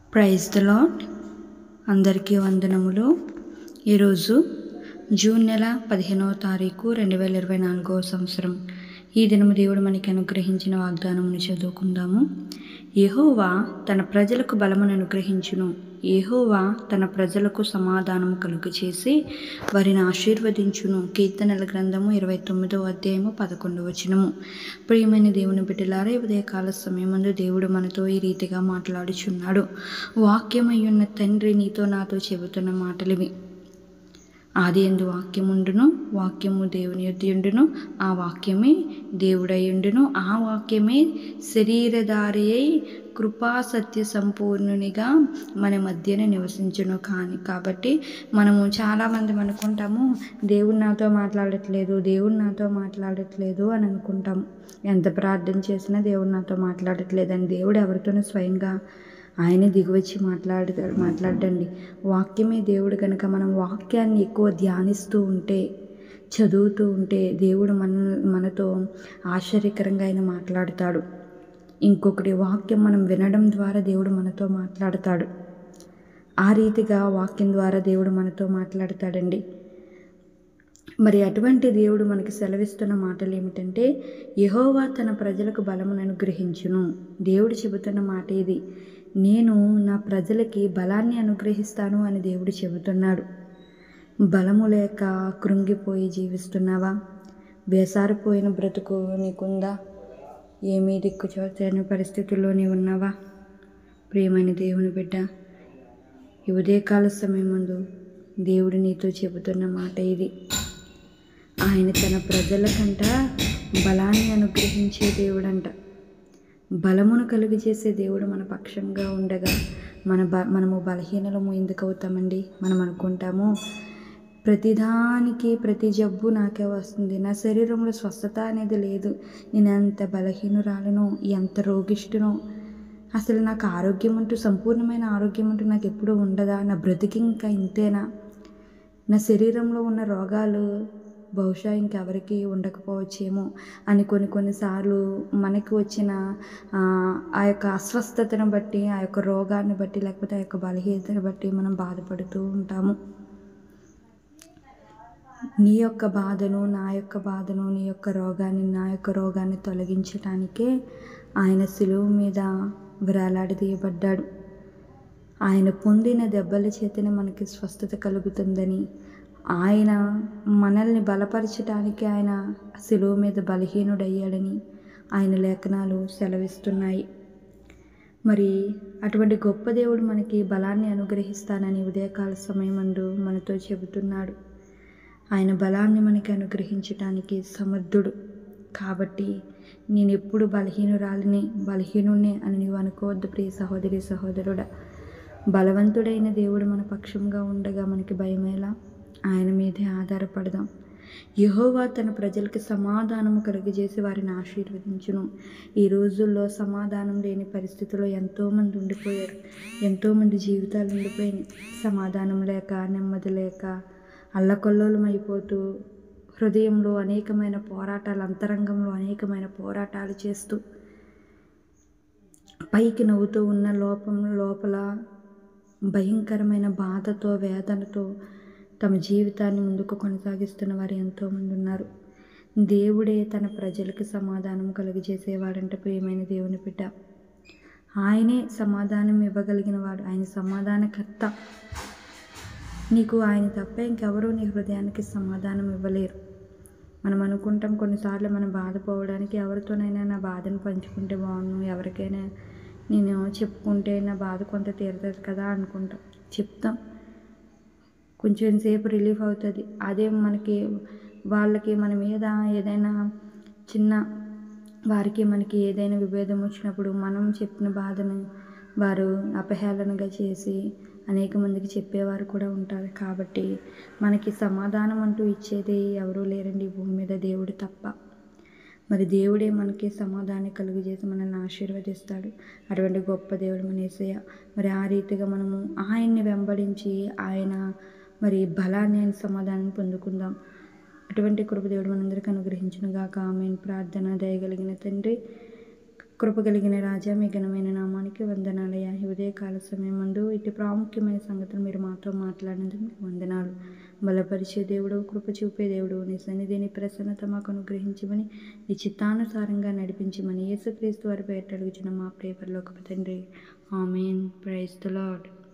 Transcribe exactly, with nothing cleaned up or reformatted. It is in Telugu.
Praise the lord. అందరికీ వందనములు. ఈరోజు జూన్ నెల పదిహేనవ తారీఖు రెండు వేల ఇరవై నాలుగవ సంవత్సరం. ఈ దినము దేవుడు మనకి అనుగ్రహించిన వాగ్దానమును చదువుకుందాము. యెహోవా తన ప్రజలకు బలమును అనుగ్రహించును. యెహోవా తన ప్రజలకు సమాధానము కలుగచేసి వారిని ఆశీర్వదించును. కీర్తనల గ్రంథము ఇరవై తొమ్మిదవ అధ్యాయము పదకొండవ వచనము. ప్రియమైన దేవుని బిడ్డలారా, ఉదయకాల సమయమందు దేవుడు మనతో ఈ రీతిగా మాట్లాడుచున్నాడు. వాక్యమయ్యున్న తండ్రి నీతో నాతో చెబుతున్న మాటలివి. ఆది యందు వాక్యముండును, వాక్యము దేవుని యొద్ద, ఆ వాక్యమే దేవుడయుండును, ఆ వాక్యమే శరీరధారి అయి కృపా సత్య సంపూర్ణునిగా మన మధ్యన నివసించును. కానీ కాబట్టి మనము చాలామంది అనుకుంటాము, దేవుడు నాతో మాట్లాడట్లేదు దేవుడు నాతో మాట్లాడట్లేదు అని అనుకుంటాము. ఎంత ప్రార్థన చేసినా దేవుడు నాతో మాట్లాడట్లేదని. దేవుడు ఎవరితోనూ స్వయంగా ఆయనే దిగివచ్చి మాట్లాడతాడు మాట్లాడండి వాక్యమే దేవుడు కనుక మనం వాక్యాన్ని ఎక్కువ ధ్యానిస్తూ ఉంటే, చదువుతూ ఉంటే దేవుడు మన మనతో ఆశ్చర్యకరంగా ఆయన మాట్లాడతాడు. ఇంకొకటి వాక్యం మనం వినడం ద్వారా దేవుడు మనతో మాట్లాడతాడు. ఆ రీతిగా వాక్యం ద్వారా దేవుడు మనతో మాట్లాడతాడండి. మరి అటువంటి దేవుడు మనకి సెలవిస్తున్న మాటలు ఏమిటంటే, యెహోవా తన ప్రజలకు బలమును అనుగ్రహించును. దేవుడు చెబుతున్న మాట ఇది. నేను నా ప్రజలకి బలాన్ని అనుగ్రహిస్తాను అని దేవుడు చెబుతున్నాడు. బలము లేక కృంగిపోయి జీవిస్తున్నావా? వేసారిపోయిన బ్రతుకు నీకుందా? ఏమీ దిక్కుచోచని పరిస్థితుల్లో నీవు ఉన్నావా? ప్రియమైన దేవుని బిడ్డ, ఈ ఉదయకాల సమయం ముందు దేవుడు నీతో చెబుతున్న మాట ఇది. ఆయన తన ప్రజలకంట బలాన్ని అనుగ్రహించే దేవుడంట. బలమును కలుగు చేసే దేవుడు మన పక్షంగా ఉండగా మన బ మనము బలహీనలము ఎందుకు అవుతామండి? మనం అనుకుంటాము, ప్రతిదానికి ప్రతి జబ్బు నాకే వస్తుంది, నా శరీరంలో స్వస్థత అనేది లేదు, నేను ఎంత బలహీనురాలను, ఎంత రోగిష్ఠునో, అసలు నాకు ఆరోగ్యం అంటూ సంపూర్ణమైన ఆరోగ్యం అంటూ నాకు ఎప్పుడూ ఉండదా, నా బ్రతికి ఇంకా ఇంతేనా, నా శరీరంలో ఉన్న రోగాలు బహుశా ఇంకెవరికి ఉండకపోవచ్చేమో అని కొన్ని కొన్నిసార్లు మనకు వచ్చిన ఆ యొక్క అస్వస్థతను బట్టి, ఆ యొక్క రోగాన్ని బట్టి, లేకపోతే ఆ యొక్క బలహీనతను బట్టి మనం బాధపడుతూ ఉంటాము. నీ యొక్క బాధను, నా యొక్క బాధను, నీ యొక్క రోగాన్ని, నా యొక్క రోగాన్ని తొలగించటానికే ఆయన శిలువ మీద వేలాడదీయబడ్డాడు. ఆయన పొందిన దెబ్బల చేతనే మనకి స్వస్థత కలుగుతుందని, ఆయన మనల్ని బలపరచడానికి ఆయన శిలువ మీద బలహీనుడయ్యాడని ఆయన లేఖనాలు సెలవిస్తున్నాయి. మరి అటువంటి గొప్ప దేవుడు మనకి బలాన్ని అనుగ్రహిస్తానని ఉదయకాల సమయమందు మనతో చెబుతున్నాడు. ఆయన బలాన్ని మనకి అనుగ్రహించటానికి సమర్థుడు. కాబట్టి నేను ఎప్పుడు బలహీనురాలిని, బలహీనుణ్ణి అని నీవు అనుకోవద్దు ప్రియ సహోదరి సహోదరుడా. బలవంతుడైన దేవుడు మన పక్షంగా ఉండగా మనకి భయమేలా? ఆయన మీదే ఆధారపడదాం. యెహోవా తన ప్రజలకి సమాధానము కలుగజేసి వారిని ఆశీర్వదించును. ఈ రోజుల్లో సమాధానం లేని పరిస్థితుల్లో ఎంతోమంది ఉండిపోయారు. ఎంతోమంది జీవితాలు ఉండిపోయినాయి. సమాధానం లేక, నెమ్మది లేక, అల్లకల్లోలం అయిపోతూ, హృదయంలో అనేకమైన పోరాటాలు, అంతరంగంలో అనేకమైన పోరాటాలు చేస్తూ, పైకి నవ్వుతూ ఉన్న లోపం లోపల భయంకరమైన బాధతో, వేదనతో తమ జీవితాన్ని ముందుకు కొనసాగిస్తున్న వారు ఎంతోమంది ఉన్నారు. దేవుడే తన ప్రజలకు సమాధానం కలుగజేసేవాడంటే ప్రియమైన దేవుని బిడ్డ. ఆయనే సమాధానం ఇవ్వగలిగిన వాడు. ఆయన సమాధానకర్త. నీకు ఆయన తప్ప ఇంకెవరూ నీ హృదయానికి సమాధానం ఇవ్వలేరు. మనం అనుకుంటాం కొన్నిసార్లు మనం బాధపోవడానికి ఎవరితోనైనా నా బాధను పంచుకుంటే బాగుండు, ఎవరికైనా నేను చెప్పుకుంటే నా బాధ కొంత తీరుతుంది కదా అనుకుంటాం. చెప్తాం, కొంచెం సేపు రిలీఫ్ అవుతుంది. అదే మనకి వాళ్ళకి మన మీద ఏదైనా చిన్న వారికి మనకి ఏదైనా విభేదం వచ్చినప్పుడు మనం చెప్పిన బాధను వారు అపహేళనగా చేసి అనేక మందికి చెప్పేవారు కూడా ఉంటారు. కాబట్టి మనకి సమాధానం అంటూ ఇచ్చేది ఎవరూ లేరండి భూమి మీద, దేవుడు తప్ప. మరి దేవుడే మనకి సమాధానం కలుగజేసి మనల్ని ఆశీర్వదిస్తాడు. అటువంటి గొప్ప దేవుడు మన యేసయ్య. మరి ఆ రీతిగా మనము ఆయన్ని వెంబడించి ఆయన మరి బలాన్ని, ఆయన సమాధానం పొందుకుందాం. అటువంటి కృప దేవుడు మనందరికీ అనుగ్రహించును గాక. ఆమేన్. ప్రార్థన. దయగలిగిన తండ్రి, కృప కలిగిన రాజా, మీ ఘనమైన నామానికి వందనాలయ్యా. ఈ ఉదయకాల సమయం ముందు ఇటు ప్రాముఖ్యమైన సంగతులు మీరు మాతో మాట్లాడినందుకు మీకు వందనాలు. బలపరిచే దేవుడు, కృప చూపే దేవుడు, నీ సన్నిధిని ప్రసన్నత మాకు అనుగ్రహించమని, నీ చిత్తానుసారంగా నడిపించమని యేసుక్రీస్తు వారి పేరిట అడుగుచున్న మా ప్రియ పరలోకపు తండ్రి. ఆమేన్. Praise the lord.